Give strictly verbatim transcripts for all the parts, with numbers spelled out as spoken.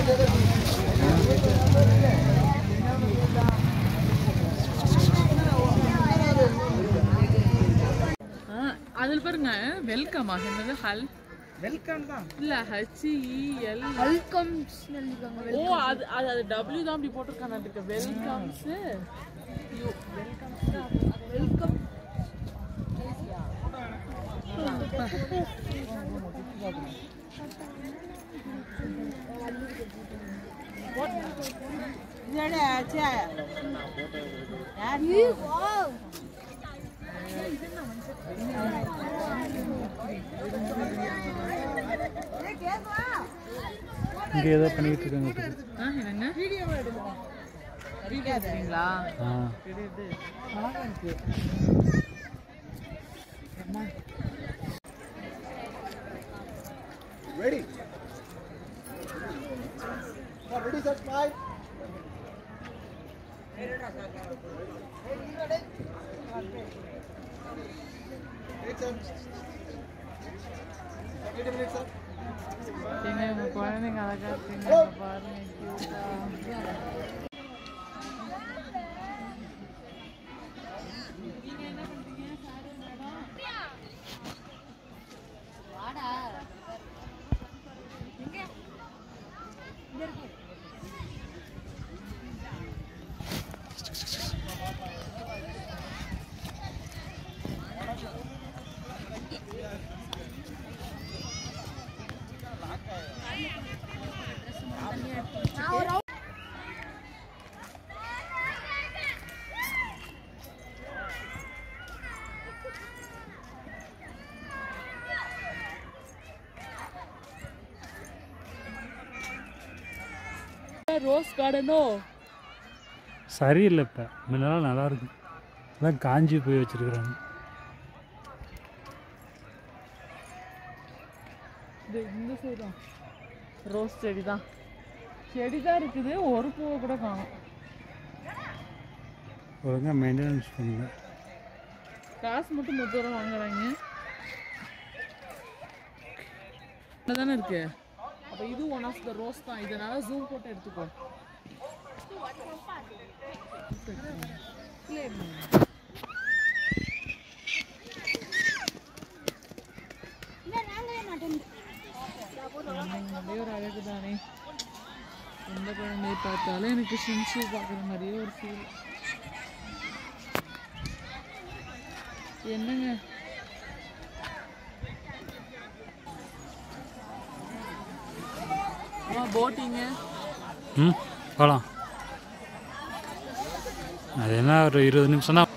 அதில் பாருங்க வெல்கம் என்னது ஹல் வெல்கம் தான் இல்ல ஹச் இ எல் வெல்கம்ஸ் எழுதிருக்காங்க. ஓ அது அது அது டபிள்யூ தான் அப்படி போட்டிருக்காங்க. அதுக்கு வெல்கம்ஸ் யூ வெல்கம்ஸ் வெல்கம் என்னடா ஆச்சா யூ வாவ் இங்கே ஏதோ பண்ணிட்டு இருக்காங்க. ஆ என்னங்க வீடியோ எடுங்க. வீடியோ எடுறீங்களா? ஆ எடுது. அழகா இருக்கு. அம்மா ready for ready set five eight sir eight minutes sir நீங்க உங்க குழந்தைங்க அழகா இருக்கீங்க பாருங்க கியூட்டா. ரோஸ் கார்டனோ சரியில்லை. இப்போ முன்னெல்லாம் நல்லா இருக்கு. எல்லாம் காஞ்சி போய் வச்சிருக்கிறாங்க. இந்த சைடு தான் ரோஸ் செடி தான் செடி தான் இருக்குது. ஒரு பூவை கூட காணும். ஒழுங்காக மெயின்டெனன்ஸ் பண்ணுங்க. காசு மட்டும் முப்பது ரூபா வாங்குறாங்க. தானே இருக்கு. அப்போ இது ஒன் ஆஃப் த ரோஸ் தான். இதனால ஜூம் போட்டு எடுத்துக்கோ. ஒரு அழகு தானே. எந்த குழந்தையை பார்த்தாலும் எனக்கு ஷின்ஷு பார்க்குற மாதிரியே ஒரு ஃபீல். என்னங்க போட்டிங்க? ம் போகலாம். அது என்ன ஒரு இருபது நிமிஷம் தான்.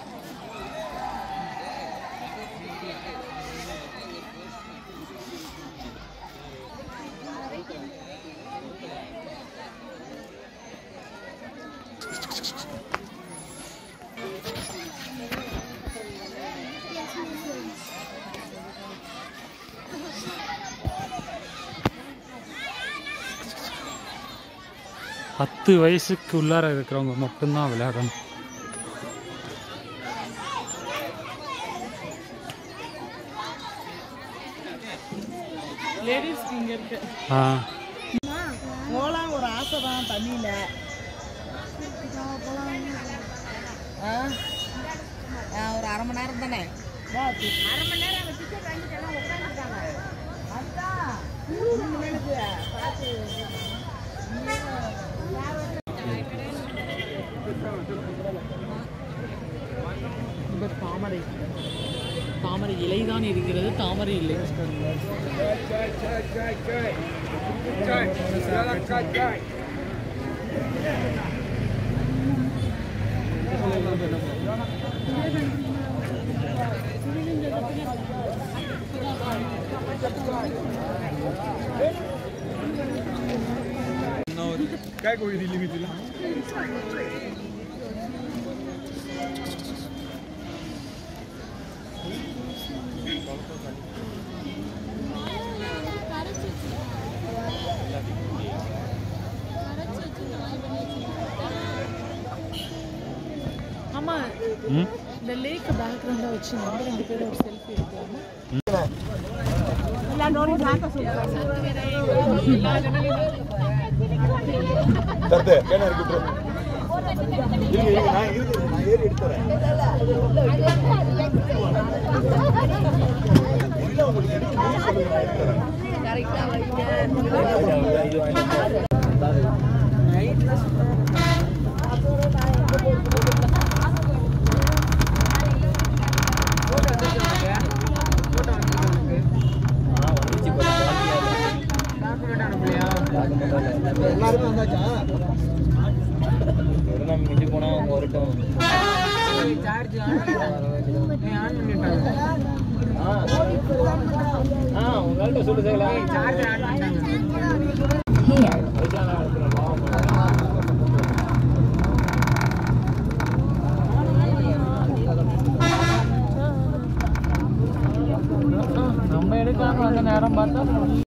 பத்து வயசுக்கு உள்ளார இருக்கிறவங்க மட்டும்தான் விளையாடணும். லேடிஸ் இங்க இருக்கு. ஆ போலாம் ஒரு ஆசை தான் தண்ணியில. ஒரு அரை மணி நேரம் தானே. அரை மணி நேரம் டிக்கெட் வாங்கிட்டு உட்காந்துருக்காங்க. அதுதான் பார்த்து தாமரை தாமரை இலைதான் இருக்கிறது. தாமரை இல்லை. काय कोळी दिली मी तुला? ஆமா இந்த லேக் பேக்ரவுண்டா வச்சு நம்ம ரெண்டு பேரும் ஒரு செல்ஃபி எடுக்கலாமா? எல்லாம் நோடி சாத்த சொல்லுங்க. தரது கேன இருக்கு ப்ரோ இருங்க இருங்க நான் இருக்கு நான் ஏறி எடுத்துறேன் இல்ல உங்களுக்கு எடுத்து சொல்லுங்க நான் எடுத்துறேன் கரெக்ட்டா வைங்க இது வாங்க நைட்ல அதோட நான் எங்க போறது போட்டோ எடுத்துங்க போட்டோ எடுத்துங்க ஆ வந்துச்சு போட்டோ டாக்குமெண்ட் அனுப்பலையா டாக்குமெண்ட் எல்லாரும் வந்தாச்சா ஒருனா மிஞ்சி போனா அவங்க வரட்டும் சார்ஜ் ஆன் பண்ணிட்டாங்க ஆ ஆ உங்கள்ட்ட சொல்லு சேகலா சார்ஜ் ஆன் பண்ணிட்டாங்க நம்ம எடுக்கலாம் அந்த நேரம் பார்த்தா